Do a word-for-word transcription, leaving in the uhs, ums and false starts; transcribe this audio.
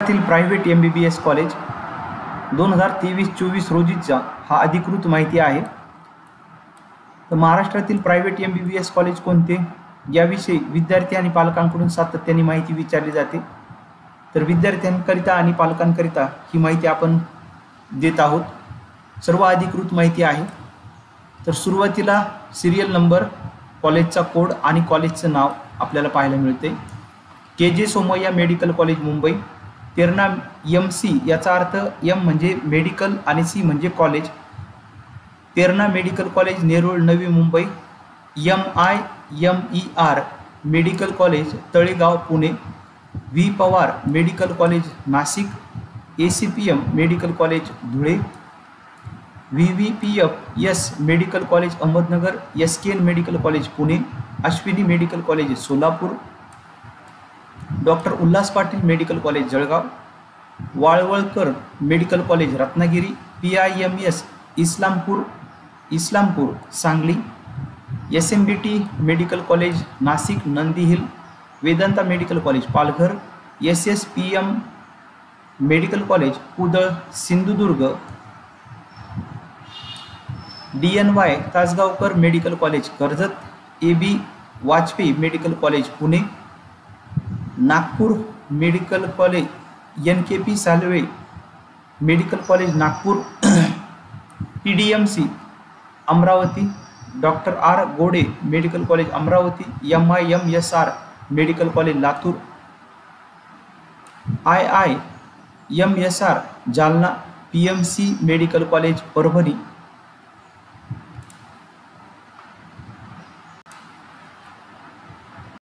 महाराष्ट्रातील private M B B S college दोन हजार तेवीस चोवीस रोजीचा हा अधिकृत माहिती आहे। तर महाराष्ट्रातील private M B B S college कोणते याविषयी विद्यार्थी आणि पालकांकडून सातत्याने माहिती विचारली जाते। तर विद्यार्थ्यांकरिता आणि पालकांकरिता ही माहिती आपण देत आहोत, सर्व अधिकृत माहिती आहे। तर सुरुवातीला सिरियल नंबर, कॉलेजचा कोड आणि कॉलेजचं नाव आपल्याला पाहायला मिळते। K J Somaiya medical college Mumbai, Terna M C, याचा अर्थ एम म्हणजे मेडिकल आणि सी म्हणजे college. Terna medical college Nerul Navi Mumbai, M I M E R medical college Talegaon Pune, V Pawar medical college Nashik, A C P M medical college Dhule, V V P F S medical college Ahmednagar, S K N medical college Pune, Ashwini medical college Solapur, doctor Ulhas Patil medical college Jalgaon, Walawalkar medical college Ratnagiri, P I M S Islampur Islampur Sangli, S M B T medical college Nashik Nandi hill, Vedanta medical college Palghar, S S P M medical college Kudal Sindhudurg, D N Y Tasgaonkar medical college Karjat, A B Vajpayee medical college Pune, Nagpur medical college N K P Salve medical college Nagpur, T D M C Amravati, doctor R Gode medical college Amravati, M I M S R medical college Latur, I I M S R Jalna, P M C medical college Parbhani,